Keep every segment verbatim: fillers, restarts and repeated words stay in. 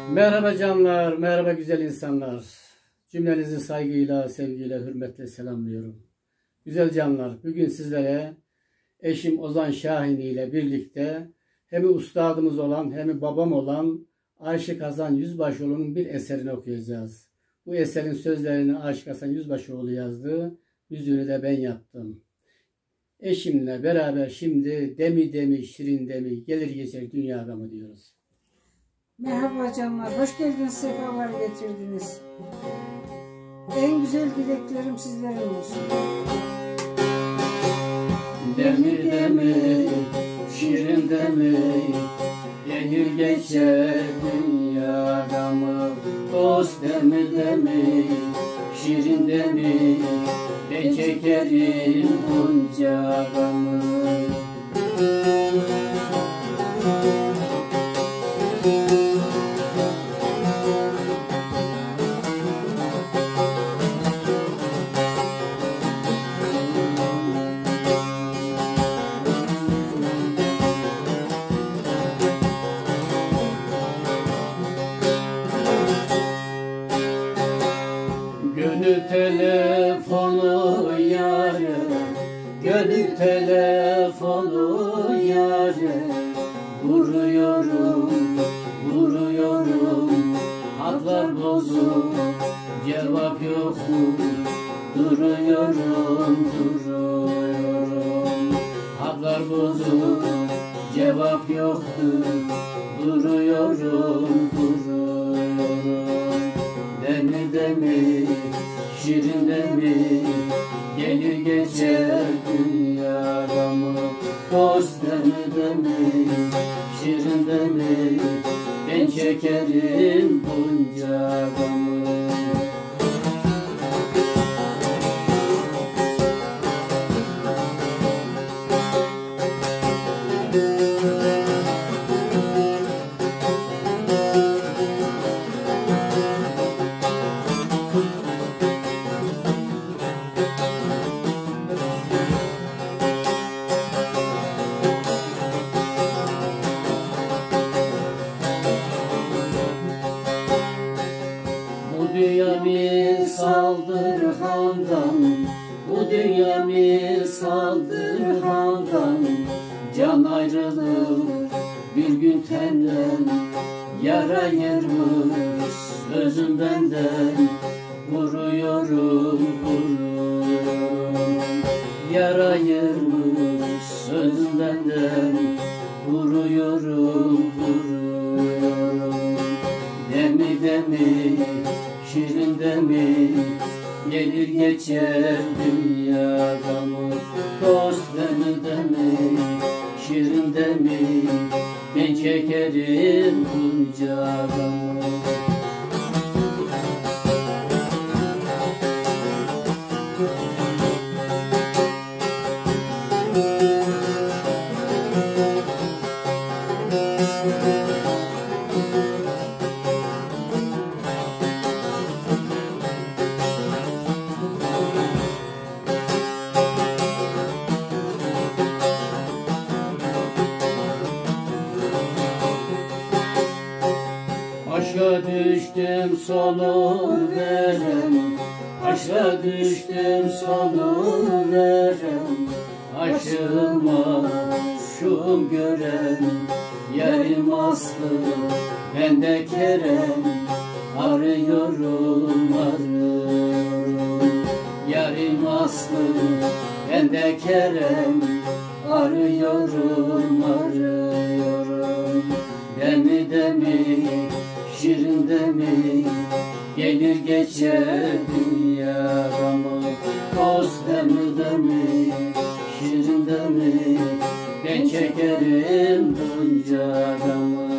Merhaba canlar, merhaba güzel insanlar. Cümlenizi saygıyla, sevgiyle, hürmetle selamlıyorum. Güzel canlar, bugün sizlere eşim Ozan Şahin ile birlikte hem ustadımız olan hem babam olan Aşık Hasan Yüzbaşıoğlu'nun bir eserini okuyacağız. Bu eserin sözlerini Aşık Hasan Yüzbaşıoğlu yazdı, müziğini de ben yaptım. Eşimle beraber şimdi demi demi şirin demi gelir geçer dünya gamı diyoruz. Merhaba canlar, hoş geldiniz, sefalar getirdiniz. En güzel dileklerim sizlere olsun. Demi demi, şirin demi, gelir geçer dünya gamı. Dost demi demi, şirin demi, ben çekerim bunca gamı. Gönül telefonu yarı, gönül telefonu yarı, vuruyorum, vuruyorum, hatlar bozuk, cevap yok mu, duruyorum, duruyorum, hatlar bozuk, cevap yoktu, duruyorum, duruyorum. Demi demi, şirin demi, gelir geçer dünya gamı. Dost demi demi, şirin demi, ben çekerim bunca gamı. Bu dünya misaldır handan, bu dünya misaldır handan. Can ayrılır bir gün tenden, yara yermiş özüm benden. Vuruyorum, vuruyorum, yara yermiş özüm benden. Vuruyorum, vuruyorum. Demi demi, şirin demi, gelir geçer dünya gamı. Dost demi demi, şirin demi, ben çekerim bunca gamı. Aşka düştüm sonu verem, aşka düştüm sonu verem. Aşığıma şum gören, yerim aslı ben de kerem. Arıyorum, arıyorum, yerim aslı ben de kerem. Arıyorum, arıyorum. Demi demi, şirin demi, gelir geçer dünya gamı. Dost demi demi, şirin demi, ben çekerim bunca gamı.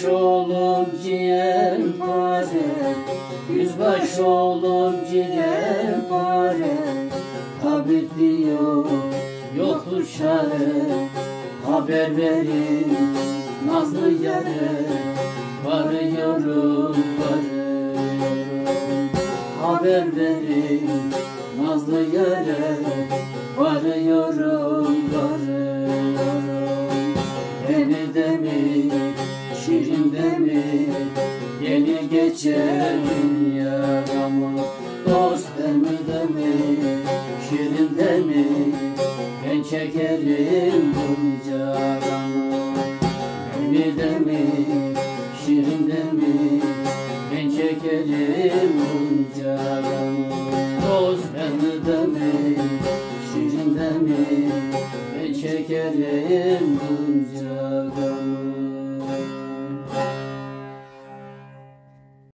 Yüzbaşı oğlum ciğer pare, yüzbaşı oğlum ciğer pare. Tabip diyor yoktur çare, haber verin nazlı yare. Varıyorum, varıyorum, haber verin nazlı yare. Varıyorum, varıyorum, demir demir, şirin demir, gelir geçer gün